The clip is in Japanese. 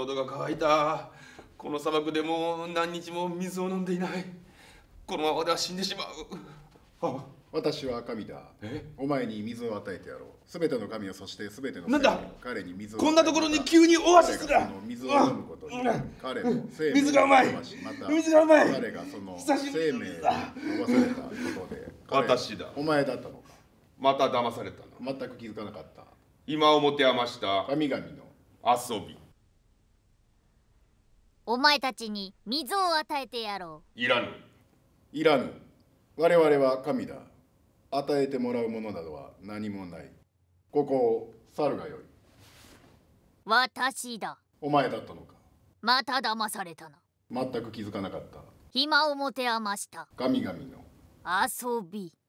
喉が渇いた。この砂漠でもう何日も水を飲んでいない。このままでは死んでしまう。あ、 私は神だ。お前に水を与えてやろう。すべての神を、そしてすべてのなんだ彼に水を。 こんなところに急にオアシスが。 水を飲むことに彼の生命水がうまい。水がうまい。 彼がその生命を伸ばされたことで。 私だ。 お前だったのか。 また騙されたな。 全く気づかなかった。 今をもてあました神々の遊び。 お前たちに水を与えてやろう。いらぬ。 いらぬ。我々は神だ。与えてもらうものなどは何もない。ここを去るがよい。 私だ。 お前だったのか。 また騙されたな。 全く気づかなかった。 暇を持て余した神々の遊び。